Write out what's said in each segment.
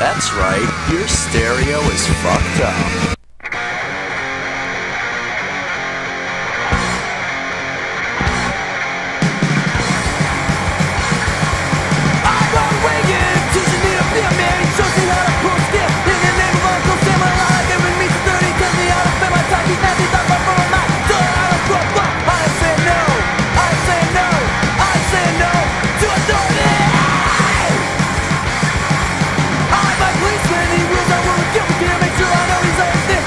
That's right, your stereo is fucked up. Policeman, he rules, I will kill him, make sure I know he's like this.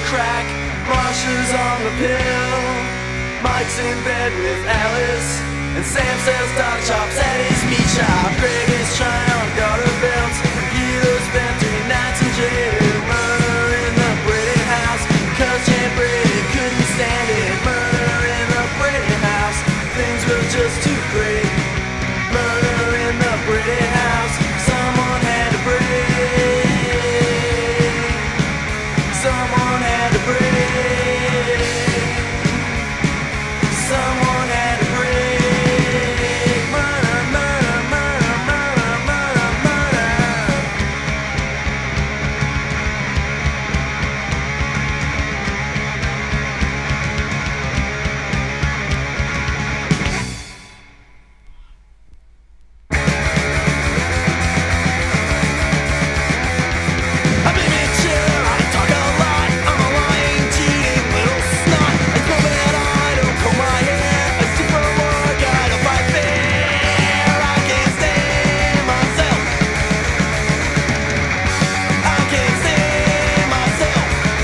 crack, Marsha's on the pill. Mike's in bed with Alice, and Sam sells dog chops at his meat shop. Greg is trying on garter belts, Guido spent 3 nights in jail. Murder in the Brady house, cause Jan Brady couldn't stand it. Murder in the Brady house, things were just too great. Murder in the Brady house, someone had to break. Someone had to break. Someone had to break. Murder, murder, murder, murder, murder, murder. I've been in chill, I talk a lot. I'm a lying, cheating little snot. I come that I don't comb my hair. I stick for work, I don't fight fair. I can't stand myself. I can't stand myself.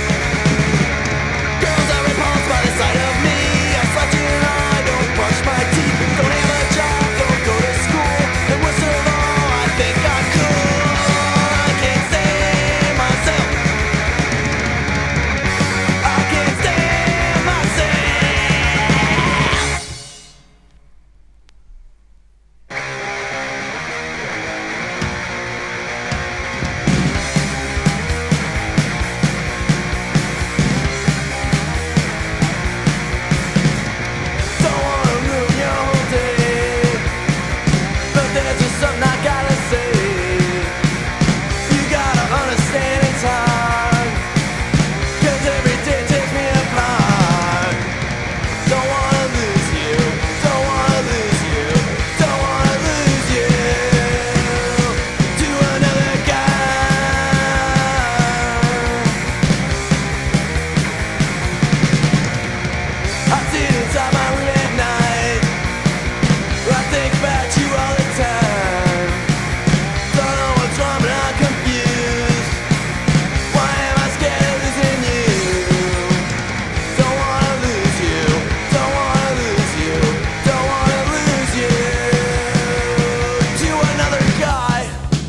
Girls are repulsed by the sight of me. I slouch and I don't brush my teeth. Don't have a job, don't go to school. And worst of all, I think I'm cool. I can't stand myself. I can't stand myself. Don't wanna ruin your whole day, but there's just something I gotta say. You gotta understand it's hard, cause every day takes me apart. Don't wanna lose you, don't wanna lose you, don't wanna lose you to another guy. I sit inside my room at night, I think about you all the time. Don't know what's wrong but I'm confused. Why am I scared of losing you? Don't wanna lose you, don't wanna lose you, don't wanna lose you to another guy.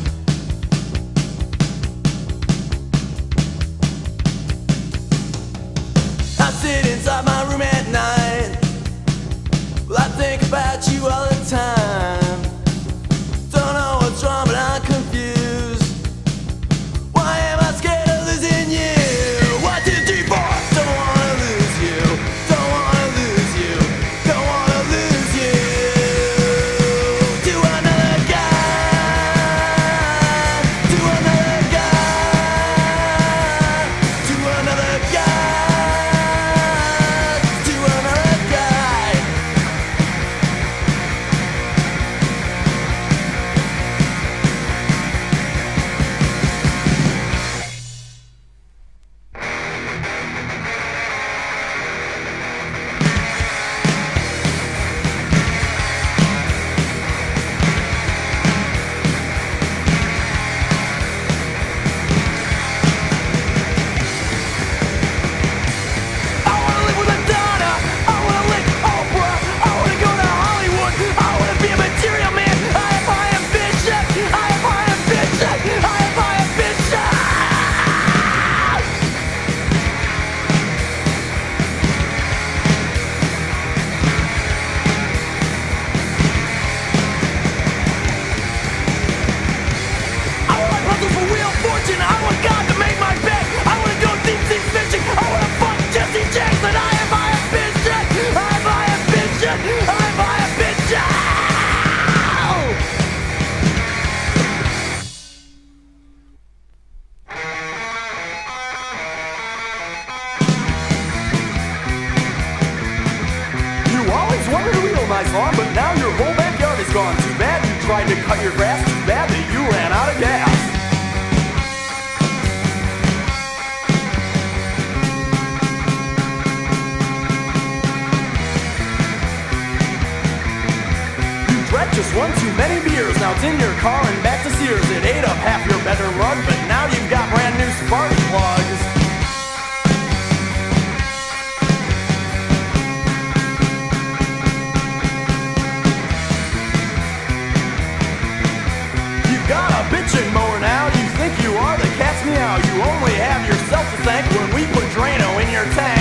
I sit inside my room at night, I think about you all the time. Don't know what's wrong but I'm confused. Why am I scared of losing you? 1, 2, 3, 4. Don't wanna lose you, don't wanna lose you, don't wanna lose you to another guy, to another guy, to another guy, to another guy. I wanna live with Madonna, I wanna lick Oprah, I wanna go to Hollywood, I wanna be a material man. I have high ambition, I have high ambition, I have high ambition. I want puzzles for real fortune, I want God to make my bed, I wanna go deep sea fishing, I wanna fuck Jesse Jackson. I have high ambition, I have high ambition, I have high ambition. You always wanted a real nice lawn, but now your whole backyard is gone. Too bad you tried to cut your grass, too bad that you ran out of gas. You drank just one too many beers, now it's in your car and back to Sears. It ate up half your bedroom rug, but now you've got brand new spark plugs. Drano in your tank.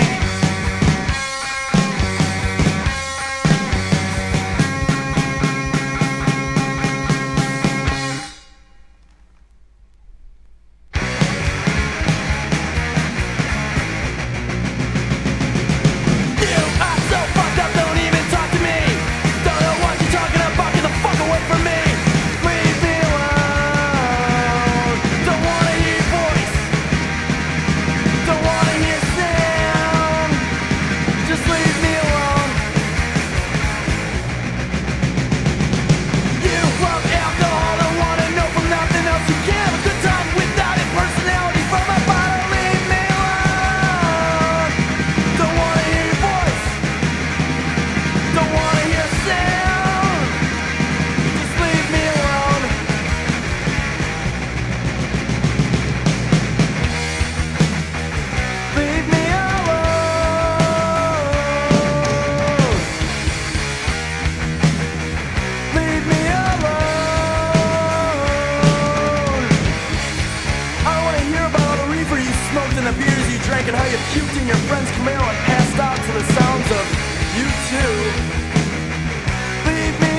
And the beers you drank and how you puked in your friend's Camaro and passed out to the sounds of U2. Leave me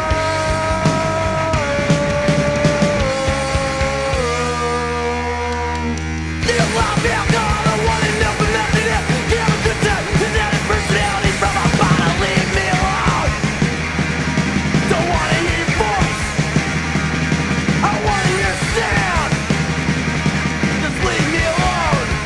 alone. You love alcohol, I want enough of nothing else. You have a good time, and that is personality from a bottle. Leave me alone. Don't wanna hear your voice. I wanna hear your sound. Just leave me alone.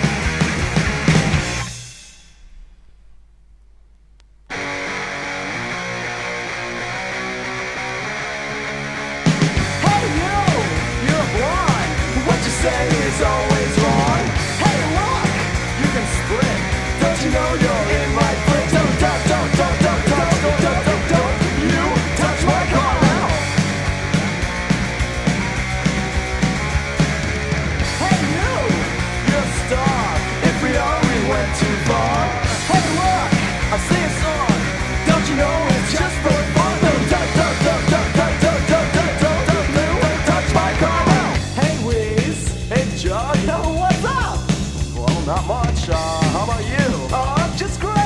Say is always wrong. Hey, look, you can split. Don't you know you're in my place? Don't you touch my car now. Hey, you're a star. If we only went too far. Hey, look, I sing a song. Don't you know it's just for fun? Don't touch my car now. Hey, John, what's up? Well, not much. How about you? Just great.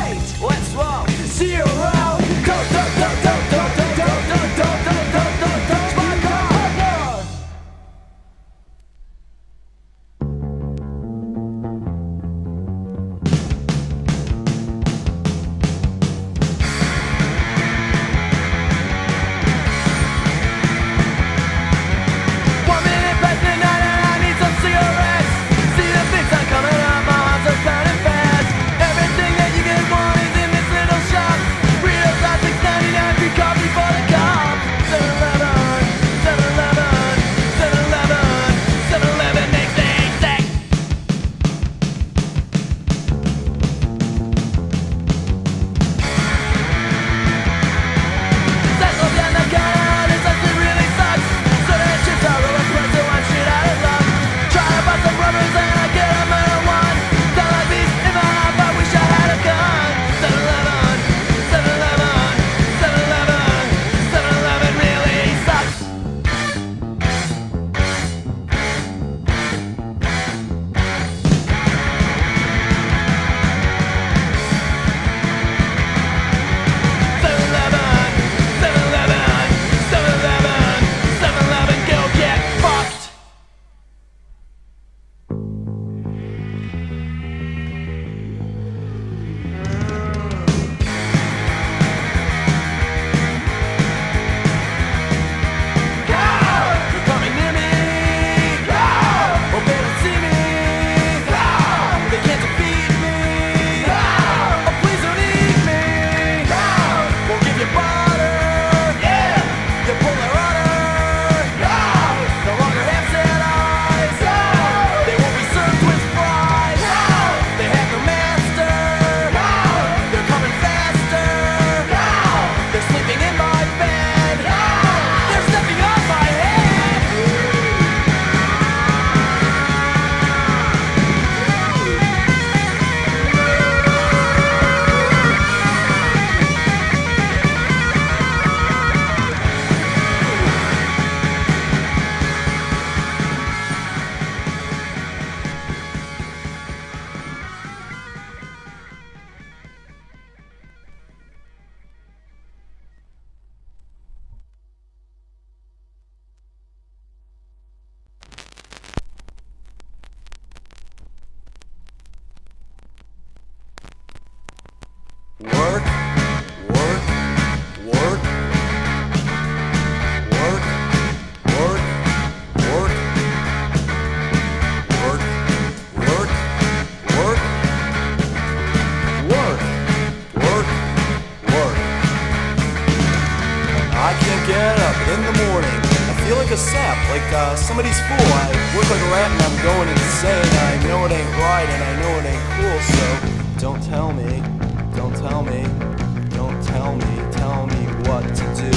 get up in the morning. I feel like a sap, like somebody's fool. I work like a rat and I'm going insane. I know it ain't right and I know it ain't cool, so don't tell me, don't tell me, don't tell me, tell me what to do.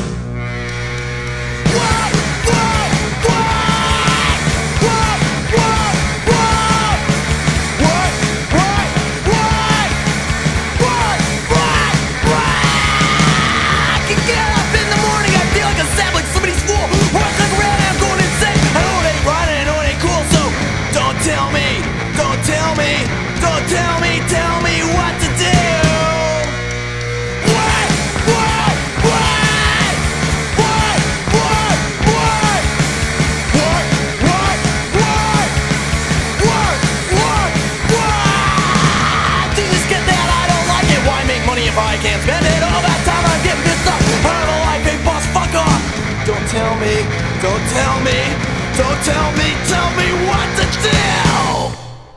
If I can't spend it all that time, I'm getting pissed off. I have a life, big boss, fuck off. Don't tell me, don't tell me, don't tell me, tell me what to do.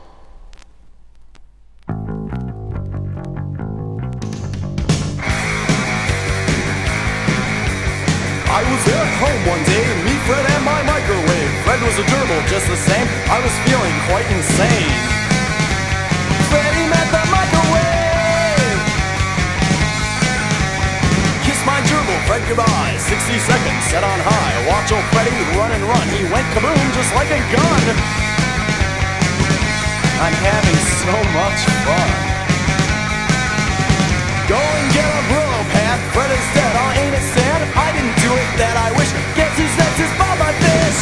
I was at home one day, me, Fred, and my microwave. Fred was a gerbil, just the same. I was feeling quite insane. Freddie met the microwave. My gerbil, Fred, goodbye. 60 seconds, set on high. Watch old Freddy run and run. He went kaboom just like a gun. I'm having so much fun. Go and get a Brillo pad. Fred is dead, oh, ain't it sad? I didn't do it, that I wish. Guess who's next is Bob my fish.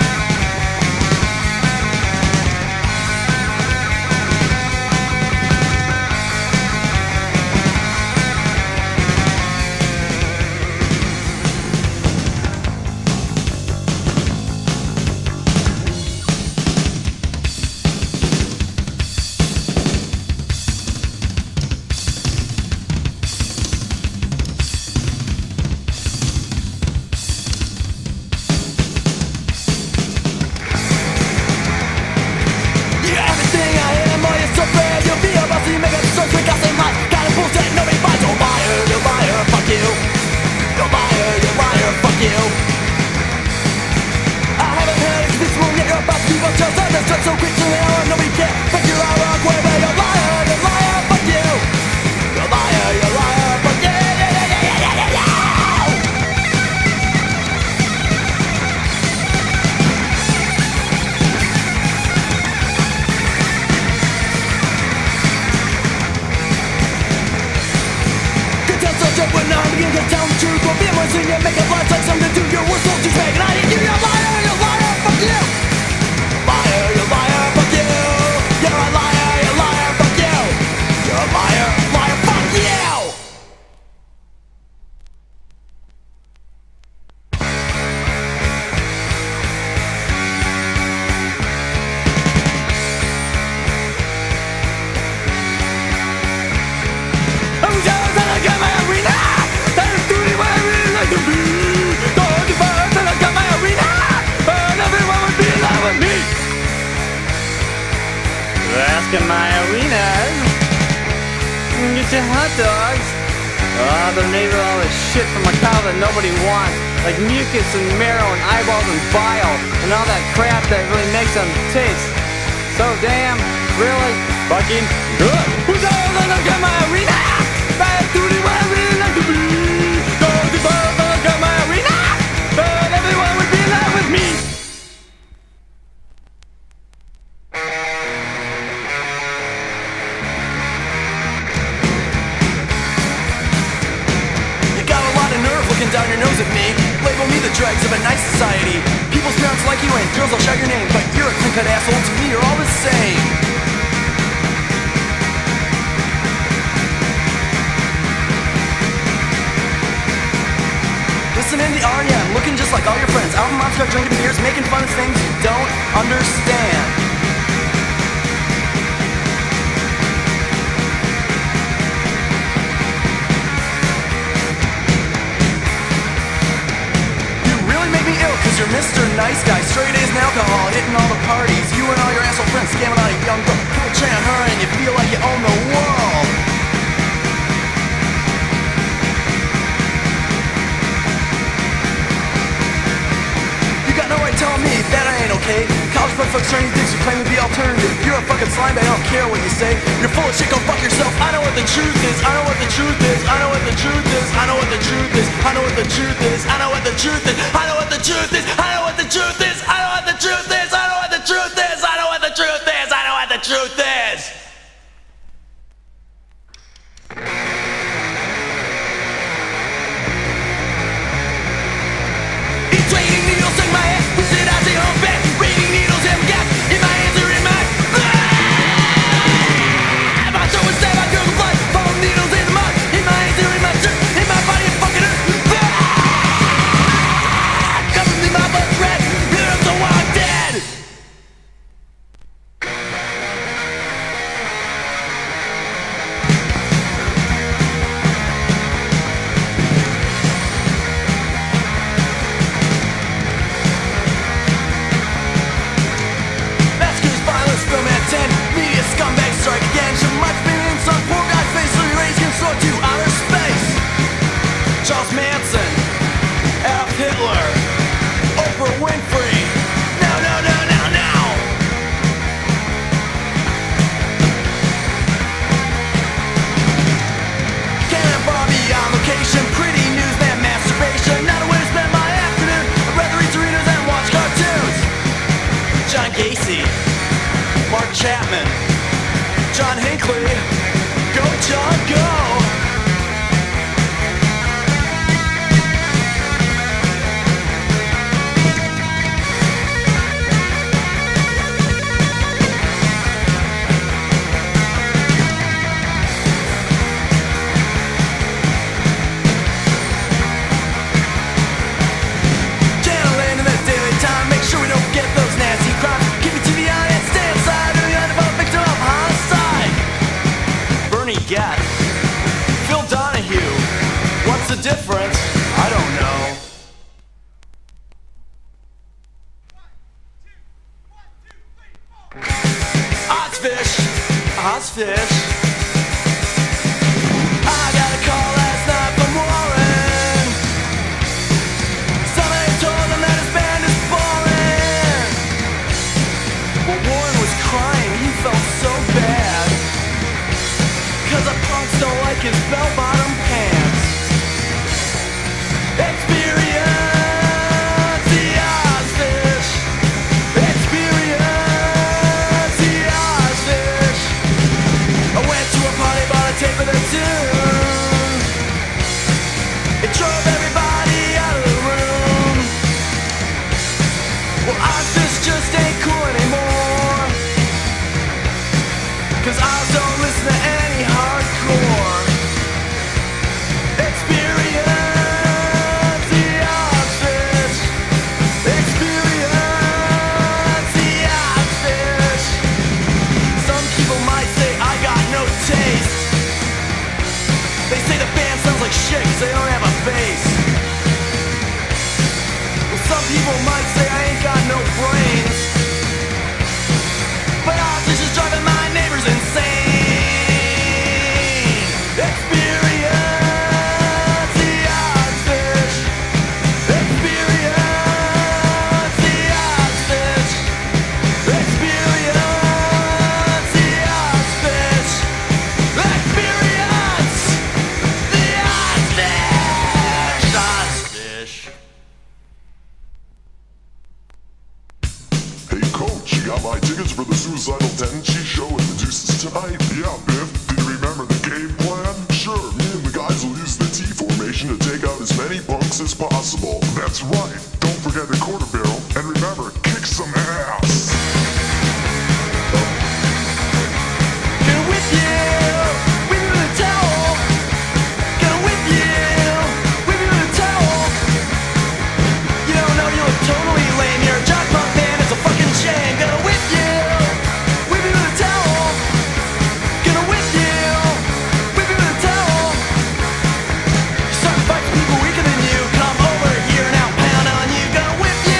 So quick to hell and nobody can figure out wrong way, but you're liar, fuck you. You're liar, fuck you. Good times such a when I'm begin to tell the truth. We'll be more singing, make it last like something to do. Your worst soldiers make, and I didn't give you a liar, fuck you. You're a liar, fuck you. You're a liar, fuck you. You're a liar, fuck you. I'm jealous that I got my arena. That is doing what I really like to be. Don't give up that I got my arena. And everyone would be in love with me. Asking my arenas. Get your hot dogs. Oh, they're made with all this shit from a cow that nobody wants. Like mucus and marrow and eyeballs and bile. And all that crap that really makes them taste so damn, really, fucking good. Who's all gonna get my arena? That's doing what I really like to be. Don't give up, I got my arena. And everyone would be in love with me. Down your nose at me, label me the dregs of a nice society. People's parents like you and girls will shout your name, but you're a clean-cut asshole. To me, you're all the same. Listening to REM, looking just like all your friends. Out in Moscow, drinking beers, making fun of things you don't understand. You're Mr. Nice Guy, straight A's and alcohol, hitting all the parties. You and all your asshole friends scamming on a young girl, portraying her, and you feel like you own the world. college motherfuckers turning dicks who claim to be alternative. You're a fucking slime bag, I don't care what you say. You're full of shit, go fuck yourself. I know what the truth is. I know what the truth is. I know what the truth is. I know what the truth is. I know what the truth is. I know what the truth is. I know what the truth is. I know what the truth is. I know what the truth is. I know what the truth is. I know what the truth is. I know what the truth is. It's raining needles in my head. We sit out the home bed. Raining needles and gas in my hands or in my my throat is stabbed by Google blood. Follow needles in the mud. In my hands or in my dirt. In my body it fucking hurts. Cover me, my butt's red. I'm so wild dead. Massacres, violence, film at 10. Media scumbags strike again. Should much be in some poor guy's face so he raised can soar to outer space. Charles Manson, Adolf Hitler, Oprah Winfrey. No, no, no, no, no. Ken and Barbie on location. Pretty newsman masturbation. Not a way to spend my afternoon. I'd rather eat Doritos and watch cartoons. John Gacy, Mark Chapman, John Hinckley. Go, John, go. Channel in the Daily Time. Make sure we don't forget those nasty crimes. Keep it to the audience. Stay inside. Or the undeveloped victim of homicide. Bernie Gatt, Phil Donahue. What's the difference? I don't know. Ozfish, Ozfish. I got a call last night from Warren. Somebody told him that his band is boring. Well, Warren was crying, he felt so bad. Cause the punks don't like his bell-bottom pants. Experience the Ozfish. Experience the Ozfish. I went to a party, bought a tape of the tune. It drove everybody out of the room. Well, Ozfish just ain't cool anymore. Cause Oz don't listen to any hardcore. Experience the Ozfish. Experience the Ozfish. Some people might say I got no taste. They say the band sounds like shit cause they don't have a bass. Well, some people might say I ain't got no brains. But Ozfish is driving my neighbors insane. Experience the Ozfish. Experience the Ozfish. Experience the Ozfish. Experience the Ozfish. Ozfish. Hey coach, you got my tickets for the Suicidal Tendencies show at the Deuces tonight? Yeah, Biff, did you remember the game plan? Sure, me and the guys will use the T formation to take out as many punks as possible. That's right, don't forget the quarter barrel, and remember, kick some ass! Get with you, with you in a towel. Get with you, with you in a towel. You don't know you look totally lame. You're a jock punk band, it's a fucking shame. Get with you, with you in a towel. Get with you, with you in a towel. You're starting to fight for people weaker than you. Come over here and I'll pound on you. Get with you.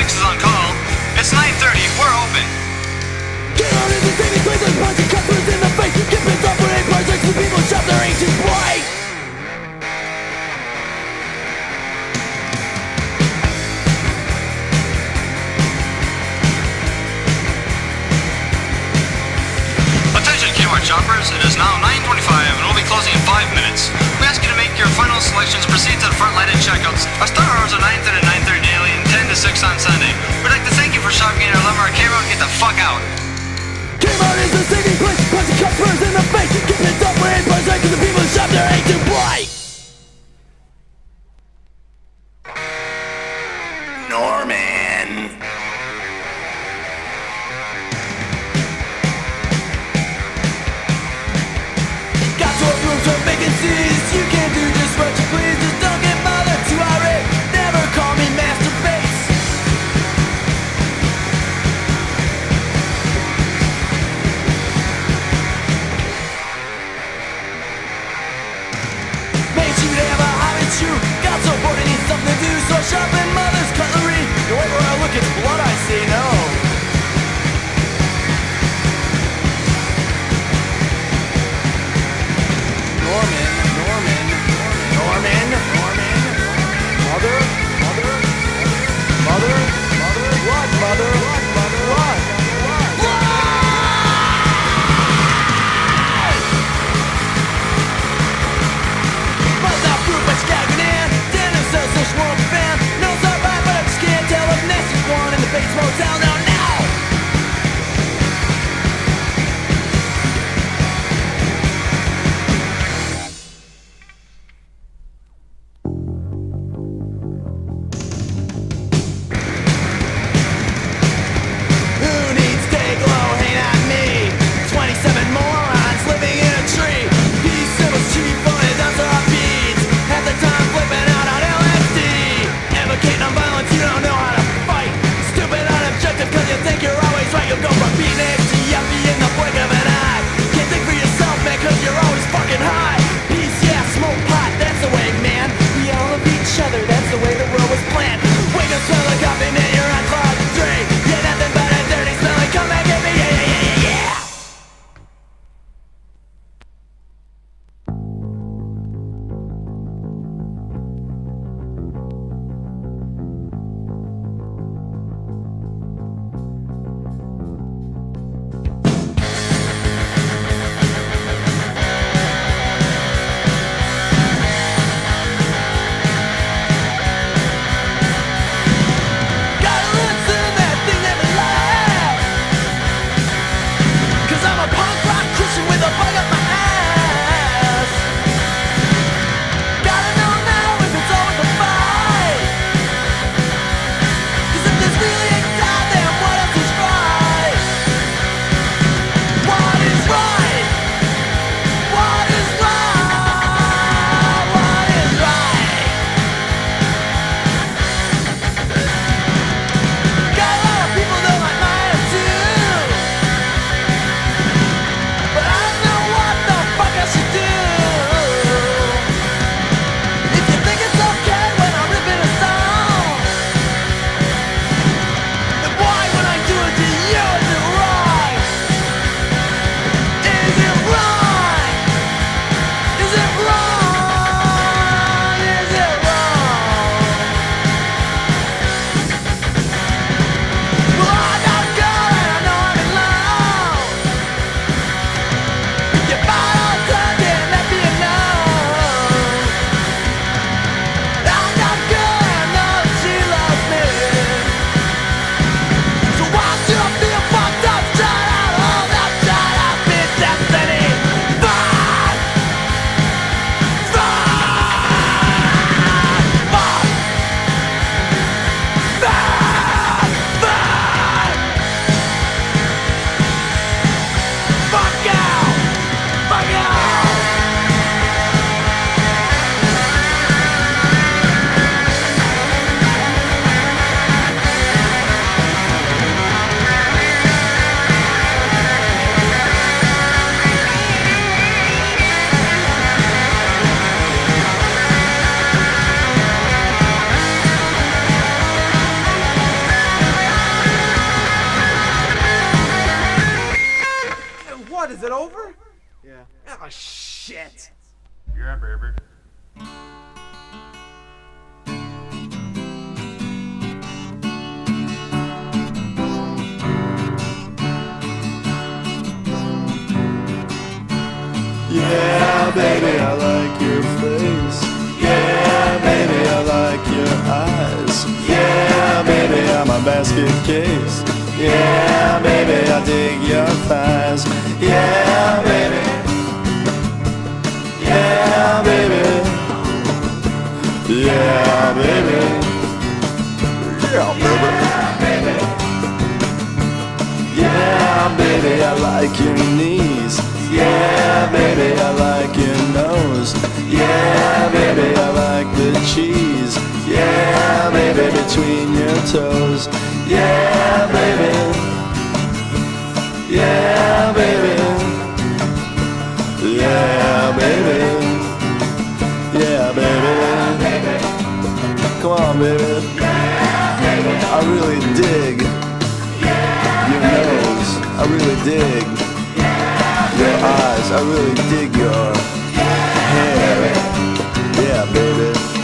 X is on call. It's 9:30. We're open. Get on into saving places, punching customers in the face. Get pissed off when 8 projects and people shop their ancient pride. Attention Kmart shoppers, it is now 9:25 and we'll be closing in 5 minutes. We ask you to make your final selections, proceed to the front lighted checkouts. Our store hours are 9:30 to 9:30 daily and 10 to 6 on Sunday. We'd like to thank you for shopping at our Lumber Kmart and get the fuck out. Kmart is the saving place, punching customers in the face. Get pissed off when 8 projects and people shop their ancient pride. Norman. Got 12 rooms for vacancies. You can do just what you please. Just don't get bothered too irate. Never call me Master Bass. what? Is it over? Yeah. Oh, shit. Yeah, baby. Yeah, baby, I like your face. Yeah, baby, I like your eyes. Yeah, baby, I'm a basket case. Yeah, baby, I dig your thighs. Yeah, baby. Yeah, baby. Yeah, baby. Yeah, baby. Yeah, baby, I like your knees. Yeah, baby, I like your nose. Yeah, baby, I like the cheese. Yeah, baby, between your toes. Yeah, baby. Yeah, baby. Yeah, baby. Yeah, baby. Come on, baby. I really dig your nose. I really dig your eyes, I really dig your hair. Yeah, baby.